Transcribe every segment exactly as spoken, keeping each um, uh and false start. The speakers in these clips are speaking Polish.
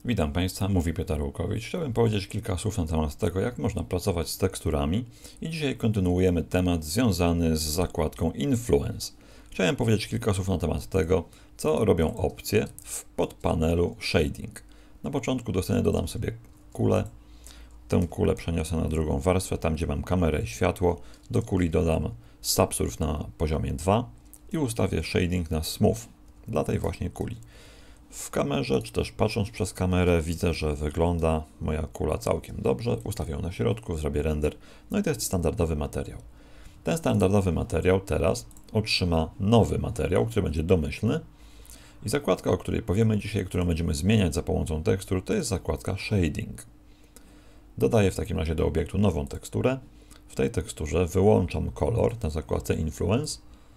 Witam Państwa, mówi Piotr Łukowicz. Chciałbym powiedzieć kilka słów na temat tego, jak można pracować z teksturami i dzisiaj kontynuujemy temat związany z zakładką Influence. Chciałem powiedzieć kilka słów na temat tego, co robią opcje w podpanelu Shading. Na początku do sceny dodam sobie kulę. Tę kulę przeniosę na drugą warstwę, tam gdzie mam kamerę i światło. Do kuli dodam Subsurf na poziomie dwa i ustawię Shading na Smooth dla tej właśnie kuli. W kamerze, czy też patrząc przez kamerę, widzę, że wygląda moja kula całkiem dobrze. Ustawię ją na środku, zrobię render. No i to jest standardowy materiał. Ten standardowy materiał teraz otrzyma nowy materiał, który będzie domyślny. I zakładka, o której powiemy dzisiaj, którą będziemy zmieniać za pomocą tekstur, to jest zakładka Shading. Dodaję w takim razie do obiektu nową teksturę. W tej teksturze wyłączam kolor na zakładce Influence.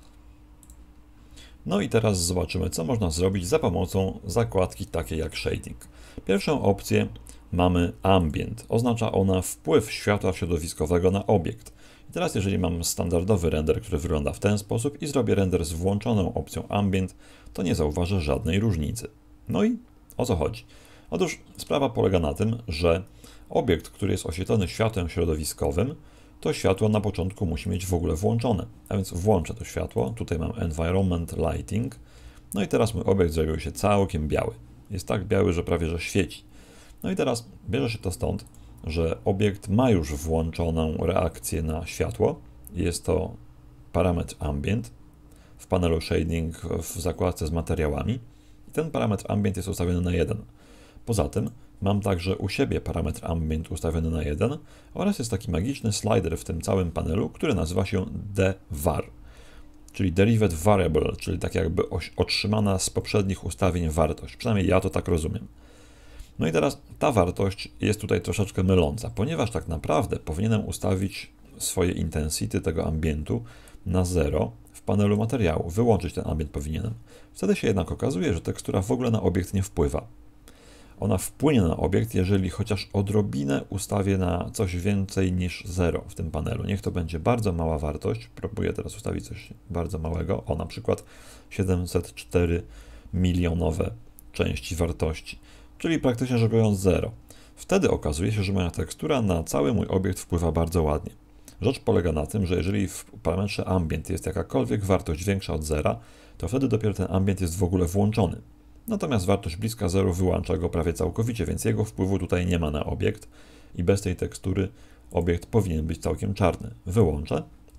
No i teraz zobaczymy, co można zrobić za pomocą zakładki takiej jak Shading. Pierwszą opcję mamy Ambient. Oznacza ona wpływ światła środowiskowego na obiekt. I teraz jeżeli mam standardowy render, który wygląda w ten sposób i zrobię render z włączoną opcją Ambient, to nie zauważę żadnej różnicy. No i o co chodzi? Otóż sprawa polega na tym, że obiekt, który jest oświetlony światłem środowiskowym, to światło na początku musi mieć w ogóle włączone. A więc włączę to światło. Tutaj mam Environment Lighting. No i teraz mój obiekt zrobił się całkiem biały. Jest tak biały, że prawie że świeci. No i teraz bierze się to stąd, że obiekt ma już włączoną reakcję na światło. Jest to parametr Ambient w panelu Shading w zakładce z materiałami. I ten parametr Ambient jest ustawiony na jeden. Poza tym mam także u siebie parametr Ambient ustawiony na jeden oraz jest taki magiczny slider w tym całym panelu, który nazywa się devar, czyli Derived Variable, czyli tak jakby otrzymana z poprzednich ustawień wartość. Przynajmniej ja to tak rozumiem. No i teraz ta wartość jest tutaj troszeczkę myląca, ponieważ tak naprawdę powinienem ustawić swoje intensity tego ambientu na zero w panelu materiału. Wyłączyć ten ambient powinienem. Wtedy się jednak okazuje, że tekstura w ogóle na obiekt nie wpływa. Ona wpłynie na obiekt, jeżeli chociaż odrobinę ustawię na coś więcej niż zero w tym panelu. Niech to będzie bardzo mała wartość. Próbuję teraz ustawić coś bardzo małego. O, na przykład siedemset cztery milionowe części wartości, czyli praktycznie rzecz biorąc zero. Wtedy okazuje się, że moja tekstura na cały mój obiekt wpływa bardzo ładnie. Rzecz polega na tym, że jeżeli w parametrze ambient jest jakakolwiek wartość większa od zera, to wtedy dopiero ten ambient jest w ogóle włączony. Natomiast wartość bliska zero wyłącza go prawie całkowicie, więc jego wpływu tutaj nie ma na obiekt i bez tej tekstury obiekt powinien być całkiem czarny. Wyłączę.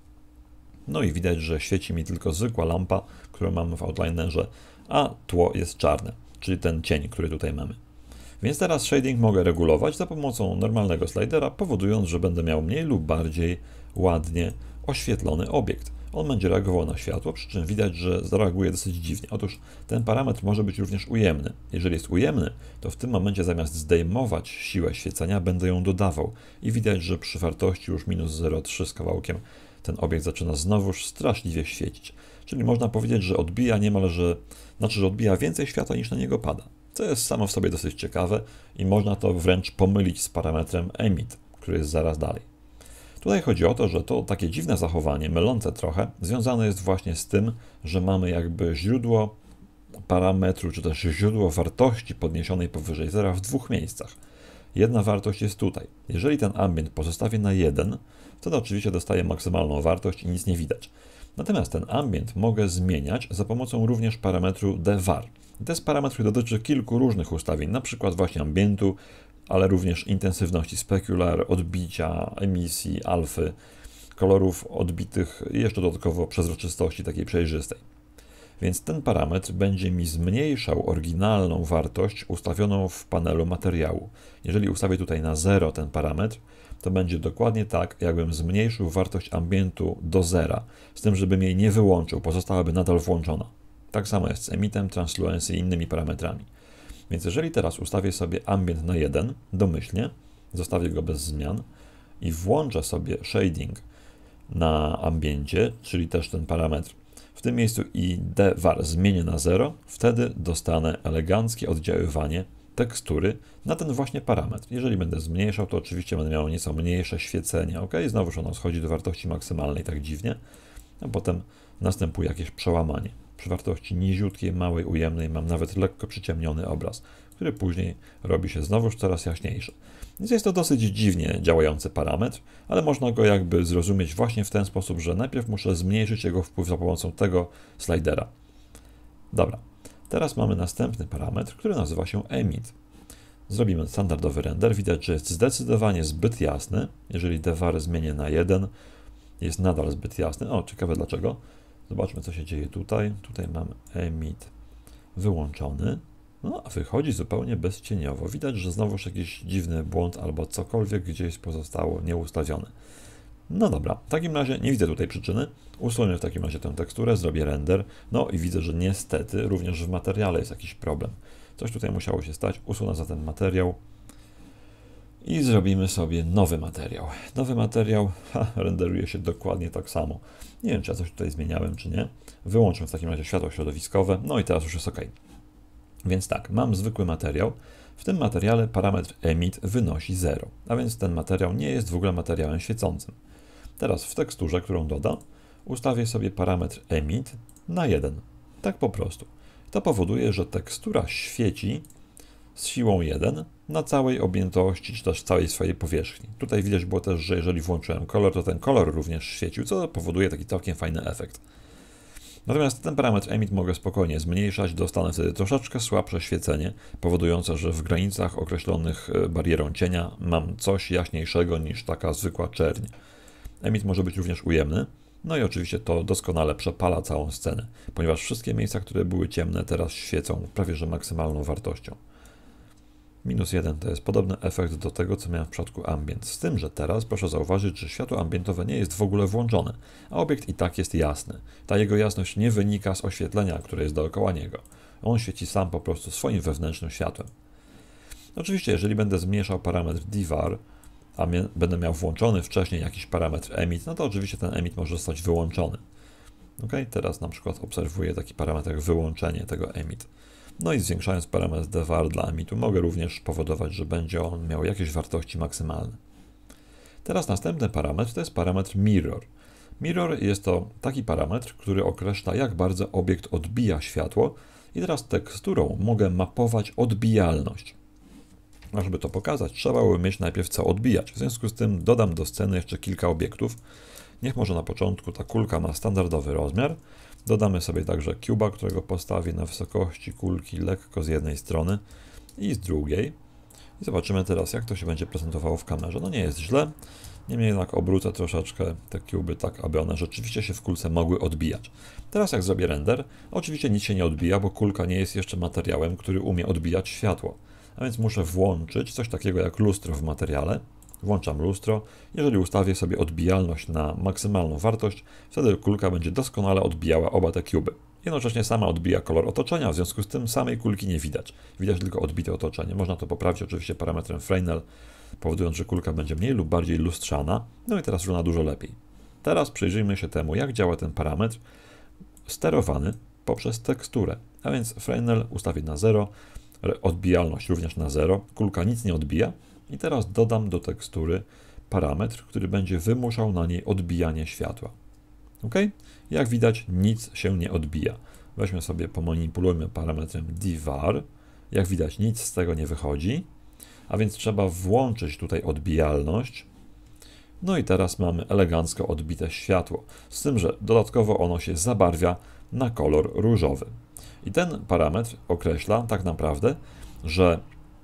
No i widać, że świeci mi tylko zwykła lampa, którą mamy w Outlinerze, a tło jest czarne, czyli ten cień, który tutaj mamy. Więc teraz shading mogę regulować za pomocą normalnego slidera, powodując, że będę miał mniej lub bardziej ładnie oświetlony obiekt. On będzie reagował na światło, przy czym widać, że zareaguje dosyć dziwnie. Otóż ten parametr może być również ujemny. Jeżeli jest ujemny, to w tym momencie zamiast zdejmować siłę świecenia, będę ją dodawał. I widać, że przy wartości już minus zero przecinek trzy z kawałkiem ten obiekt zaczyna znowuż straszliwie świecić. Czyli można powiedzieć, że odbija niemalże, znaczy, że odbija więcej światła niż na niego pada. Co jest samo w sobie dosyć ciekawe i można to wręcz pomylić z parametrem Emit, który jest zaraz dalej. Tutaj chodzi o to, że to takie dziwne zachowanie, mylące trochę, związane jest właśnie z tym, że mamy jakby źródło parametru, czy też źródło wartości podniesionej powyżej zera w dwóch miejscach. Jedna wartość jest tutaj. Jeżeli ten ambient pozostawię na jeden, wtedy oczywiście dostaję maksymalną wartość i nic nie widać. Natomiast ten ambient mogę zmieniać za pomocą również parametru devar. I to jest parametr, który dotyczy kilku różnych ustawień, na przykład właśnie ambientu, ale również intensywności specular, odbicia, emisji, alfy, kolorów odbitych i jeszcze dodatkowo przezroczystości takiej przejrzystej. Więc ten parametr będzie mi zmniejszał oryginalną wartość ustawioną w panelu materiału. Jeżeli ustawię tutaj na zero ten parametr, to będzie dokładnie tak, jakbym zmniejszył wartość ambientu do zera, z tym, żebym jej nie wyłączył, pozostałaby nadal włączona. Tak samo jest z emitem, transluency i innymi parametrami. Więc jeżeli teraz ustawię sobie ambient na jeden, domyślnie, zostawię go bez zmian i włączę sobie shading na ambiencie, czyli też ten parametr w tym miejscu i devar zmienię na zero, wtedy dostanę eleganckie oddziaływanie tekstury na ten właśnie parametr. Jeżeli będę zmniejszał, to oczywiście będę miał nieco mniejsze świecenie, ok? Znowuż ono schodzi do wartości maksymalnej tak dziwnie, a potem następuje jakieś przełamanie. Przy wartości niziutkiej, małej, ujemnej mam nawet lekko przyciemniony obraz, który później robi się znowuż coraz jaśniejszy. Więc jest to dosyć dziwnie działający parametr, ale można go jakby zrozumieć właśnie w ten sposób, że najpierw muszę zmniejszyć jego wpływ za pomocą tego slidera. Dobra, teraz mamy następny parametr, który nazywa się emit. Zrobimy standardowy render. Widać, że jest zdecydowanie zbyt jasny. Jeżeli devar zmienię na jeden, jest nadal zbyt jasny. O, ciekawe dlaczego. Zobaczmy, co się dzieje tutaj. Tutaj mam emit wyłączony. No, a wychodzi zupełnie bezcieniowo. Widać, że znowuż jakiś dziwny błąd albo cokolwiek gdzieś pozostało nieustawione. No dobra, w takim razie nie widzę tutaj przyczyny. Usunę w takim razie tę teksturę, zrobię render. No i widzę, że niestety również w materiale jest jakiś problem. Coś tutaj musiało się stać. Usunę zatem materiał i zrobimy sobie nowy materiał. Nowy materiał ha, renderuje się dokładnie tak samo. Nie wiem, czy ja coś tutaj zmieniałem, czy nie. Wyłączmy w takim razie światło środowiskowe. No i teraz już jest OK. Więc tak, mam zwykły materiał. W tym materiale parametr emit wynosi zero, a więc ten materiał nie jest w ogóle materiałem świecącym. Teraz w teksturze, którą dodam, ustawię sobie parametr emit na jeden. Tak po prostu. To powoduje, że tekstura świeci z siłą jeden na całej objętości, czy też całej swojej powierzchni. Tutaj widać było też, że jeżeli włączyłem kolor, to ten kolor również świecił, co powoduje taki całkiem fajny efekt. Natomiast ten parametr emit mogę spokojnie zmniejszać, dostanę wtedy troszeczkę słabsze świecenie, powodujące, że w granicach określonych barierą cienia mam coś jaśniejszego niż taka zwykła czerń. Emit może być również ujemny, no i oczywiście to doskonale przepala całą scenę, ponieważ wszystkie miejsca, które były ciemne, teraz świecą prawie że maksymalną wartością. Minus jeden to jest podobny efekt do tego, co miałem w przypadku ambient. Z tym, że teraz proszę zauważyć, że światło ambientowe nie jest w ogóle włączone, a obiekt i tak jest jasny. Ta jego jasność nie wynika z oświetlenia, które jest dookoła niego. On świeci sam po prostu swoim wewnętrznym światłem. Oczywiście, jeżeli będę zmniejszał parametr devar, a będę miał włączony wcześniej jakiś parametr emit, no to oczywiście ten emit może zostać wyłączony. Ok, teraz na przykład obserwuję taki parametr jak wyłączenie tego emit. No i zwiększając parametr devar dla emitu mogę również powodować, że będzie on miał jakieś wartości maksymalne. Teraz następny parametr to jest parametr mirror. Mirror jest to taki parametr, który określa, jak bardzo obiekt odbija światło i teraz teksturą mogę mapować odbijalność. A żeby to pokazać, trzeba by mieć najpierw co odbijać. W związku z tym dodam do sceny jeszcze kilka obiektów. Niech może na początku ta kulka ma standardowy rozmiar. Dodamy sobie także cube'a, którego postawię na wysokości kulki lekko z jednej strony i z drugiej. I zobaczymy teraz, jak to się będzie prezentowało w kamerze. No nie jest źle, niemniej jednak obrócę troszeczkę te cube'y tak, aby one rzeczywiście się w kulce mogły odbijać. Teraz jak zrobię render, oczywiście nic się nie odbija, bo kulka nie jest jeszcze materiałem, który umie odbijać światło. A więc muszę włączyć coś takiego jak lustro w materiale. Włączam lustro. Jeżeli ustawię sobie odbijalność na maksymalną wartość, wtedy kulka będzie doskonale odbijała oba te cube'y. Jednocześnie sama odbija kolor otoczenia, w związku z tym samej kulki nie widać. Widać tylko odbite otoczenie. Można to poprawić oczywiście parametrem Fresnel, powodując, że kulka będzie mniej lub bardziej lustrzana. No i teraz wygląda dużo lepiej. Teraz przyjrzyjmy się temu, jak działa ten parametr sterowany poprzez teksturę. A więc Fresnel ustawię na zero, odbijalność również na zero, kulka nic nie odbija. I teraz dodam do tekstury parametr, który będzie wymuszał na niej odbijanie światła. Ok? Jak widać, nic się nie odbija. Weźmy sobie, pomanipulujmy parametrem devar. Jak widać, nic z tego nie wychodzi. A więc trzeba włączyć tutaj odbijalność. No i teraz mamy elegancko odbite światło. Z tym, że dodatkowo ono się zabarwia na kolor różowy. I ten parametr określa tak naprawdę, że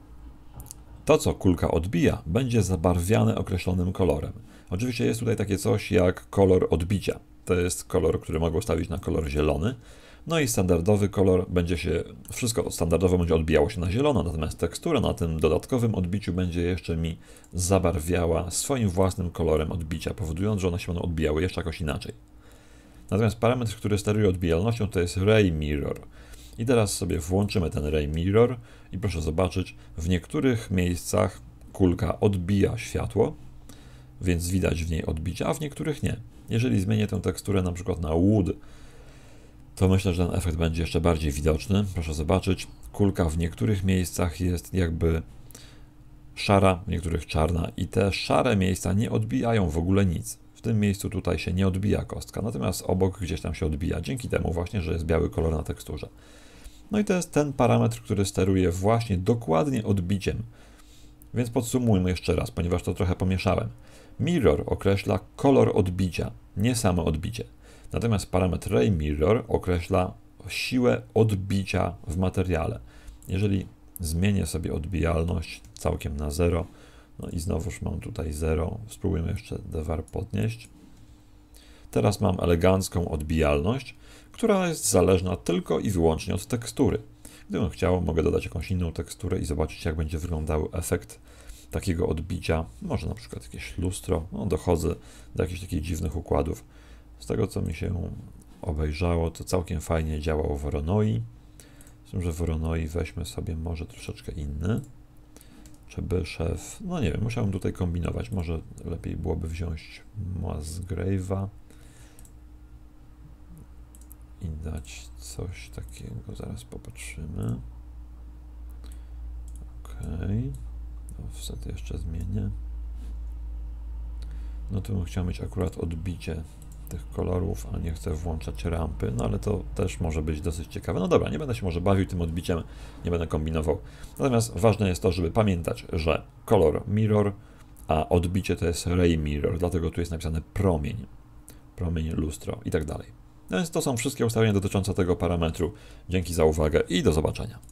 to, co kulka odbija, będzie zabarwiane określonym kolorem. Oczywiście jest tutaj takie coś jak kolor odbicia. To jest kolor, który mogę ustawić na kolor zielony. No i standardowy kolor będzie się, wszystko standardowo będzie odbijało się na zielono, natomiast tekstura na tym dodatkowym odbiciu będzie jeszcze mi zabarwiała swoim własnym kolorem odbicia, powodując, że one się będą odbijały jeszcze jakoś inaczej. Natomiast parametr, który steruje odbijalnością, to jest Ray Mirror. I teraz sobie włączymy ten Ray Mirror i proszę zobaczyć, w niektórych miejscach kulka odbija światło, więc widać w niej odbicia, a w niektórych nie. Jeżeli zmienię tę teksturę na przykład na Wood, to myślę, że ten efekt będzie jeszcze bardziej widoczny. Proszę zobaczyć, kulka w niektórych miejscach jest jakby szara, w niektórych czarna i te szare miejsca nie odbijają w ogóle nic. W tym miejscu tutaj się nie odbija kostka, natomiast obok gdzieś tam się odbija, dzięki temu właśnie, że jest biały kolor na teksturze. No i to jest ten parametr, który steruje właśnie dokładnie odbiciem. Więc podsumujmy jeszcze raz, ponieważ to trochę pomieszałem. Mirror określa kolor odbicia, nie samo odbicie. Natomiast parametr Ray Mirror określa siłę odbicia w materiale. Jeżeli zmienię sobie odbijalność całkiem na zero, no i znowuż mam tutaj zero, spróbujmy jeszcze dewar podnieść. Teraz mam elegancką odbijalność, która jest zależna tylko i wyłącznie od tekstury. Gdybym chciał, mogę dodać jakąś inną teksturę i zobaczyć, jak będzie wyglądał efekt takiego odbicia. Może na przykład jakieś lustro. No, dochodzę do jakichś takich dziwnych układów. Z tego, co mi się obejrzało, to całkiem fajnie działał Voronoi. Z tym, że Voronoi weźmy sobie może troszeczkę inny. Czy Biszew? No nie wiem, musiałem tutaj kombinować. Może lepiej byłoby wziąć Musgrave'a i dać coś takiego. Zaraz popatrzymy. Ok. Offset jeszcze zmienię. No to bym chciał mieć akurat odbicie tych kolorów, a nie chcę włączać rampy, no ale to też może być dosyć ciekawe. No dobra, nie będę się może bawił tym odbiciem, nie będę kombinował. Natomiast ważne jest to, żeby pamiętać, że kolor mirror, a odbicie to jest ray mirror, dlatego tu jest napisane promień, promień, lustro i tak dalej. No więc to są wszystkie ustawienia dotyczące tego parametru. Dzięki za uwagę i do zobaczenia.